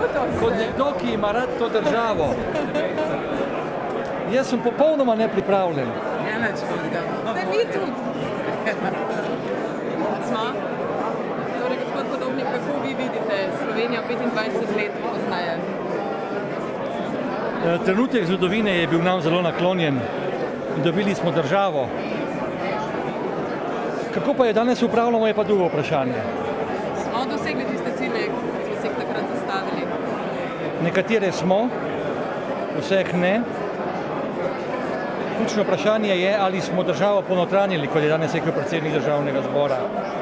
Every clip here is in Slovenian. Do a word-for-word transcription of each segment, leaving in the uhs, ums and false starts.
kot nekdo, ki ima rad to državo. Jaz sem popolnoma nepripravljen. Ja, nič hudega. Se mi tudi. Smo? Torej, gospod Podobnik, kako vi vidite Slovenijo petindvajset let poznaje? Trenutek zgodovine je bil nam zelo naklonjen in dobili smo državo. Kako pa je danes upravljamo, je pa drugo vprašanje. Smo dosegli tiste cilje, ki smo si jih takrat zastavili? Nekatere smo, vseh ne. Ključno vprašanje je, ali smo državo ponotranjili, kot je danes rekel predsednik državnega zbora.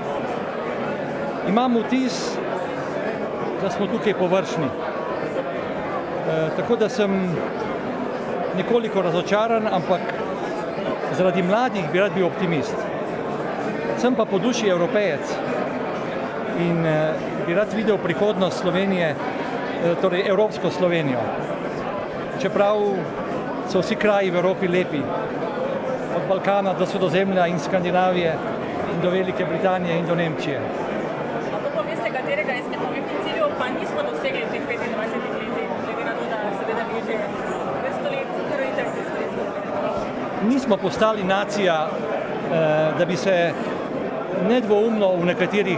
Imam vtis, da smo tukaj površni. E, tako da sem nekoliko razočaran, ampak zaradi mladih bi rad bil optimist. Sem pa po duši Evropejec in e, bi rad videl prihodnost Slovenije, e, torej evropsko Slovenijo. Čeprav so vsi kraji v Evropi lepi, od Balkana do Sredozemlja in Skandinavije in do Velike Britanije in do Nemčije. Kako pa veste, katerega izmed pomembnih ciljev pa nismo dosegli v teh petindvajsetih letih, glede na to, da seveda vi že vrsto let krojite v Sloveniji? Nismo postali nacija, da bi se nedvoumno v nekaterih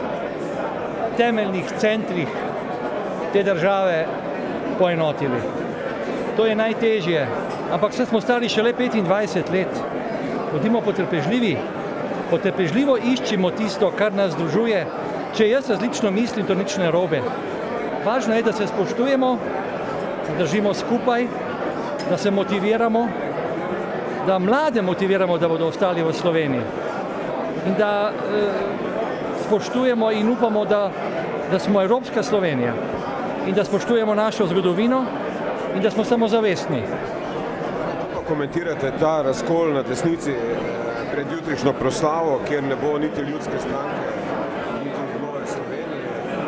temeljnih centrih te države poenotili. To je najtežje, ampak vse smo stari šele petindvajset let. Bodimo potrpežljivi, potrpežljivo iščimo tisto, kar nas združuje. Če jaz različno mislim, to nič ne narobe. Važno je, da se spoštujemo, da držimo skupaj, da se motiviramo, da mlade motiviramo, da bodo ostali v Sloveniji. In da eh, spoštujemo in upamo, da, da smo evropska Slovenija in da spoštujemo našo zgodovino in da smo samozavestni. Kako komentirate ta razkol na desnici pred jutrišnjo proslavo, kjer ne bo niti ljudske stranke, niti Nove Slovenije?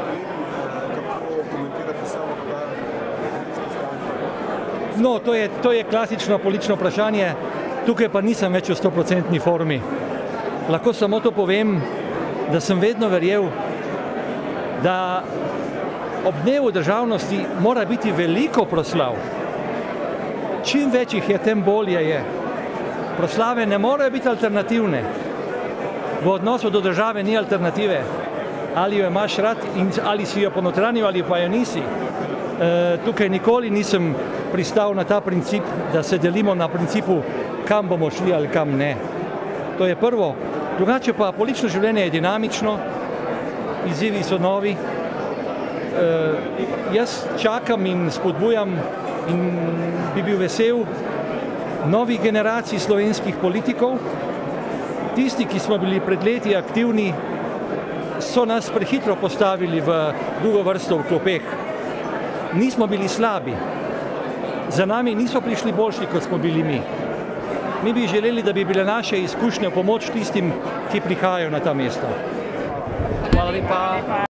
In kako komentirate samo dogajanje ljudske stranke? No, to je, to je klasično politično vprašanje. Tukaj pa nisem več v stoprocentni formi. Lahko samo to povem, da sem vedno verjel, da ob dnevu državnosti mora biti veliko proslav. Čim več jih je, tem bolje je. Proslave ne morejo biti alternativne. V odnosu do države ni alternative. Ali jo imaš rad in ali si jo ponotranil ali pa jo nisi. E, tukaj nikoli nisem pristal na ta princip, da se delimo na principu, kam bomo šli ali kam ne. To je prvo. Drugače pa politično življenje je dinamično, izzivi so novi. Uh, jaz čakam in spodbujam in bi bil vesel novih generacij slovenskih politikov. Tisti, ki smo bili pred leti aktivni, so nas prehitro postavili v drugo vrsto v klopeh. Nismo bili slabi. Za nami niso prišli boljši, kot smo bili mi. Mi bi želeli, da bi bile naše izkušnje pomoč tistim, ki prihajajo na ta mesta. Hvala lepa.